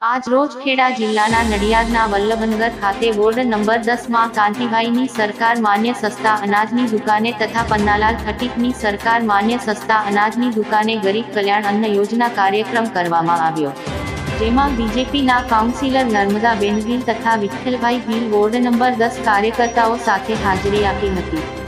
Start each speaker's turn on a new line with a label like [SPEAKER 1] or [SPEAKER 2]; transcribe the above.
[SPEAKER 1] આજ રોજ ખેડા જિલ્લાના નડિયાદના વલ્લભનગર ખાતે વોર્ડ નંબર 10 માં કાંતિભાઈની સરકાર માન્ય સસ્તા અનાજની દુકાને તથા પન્નાલાલ ખટીકની સરકાર માન્ય સસ્તા અનાજની દુકાને ગરીબ કલ્યાણ અન્ન યોજના કાર્યક્રમ કરવામાં આવ્યો, જેમાં બીજેપીના કાઉન્સિલર નર્મદાબેન ભીલ તથા વિઠ્ઠલભાઈ ભીલ વોર્ડ નંબર 10 કાર્યકર્તાઓ સાથે હાજરી આપી હતી।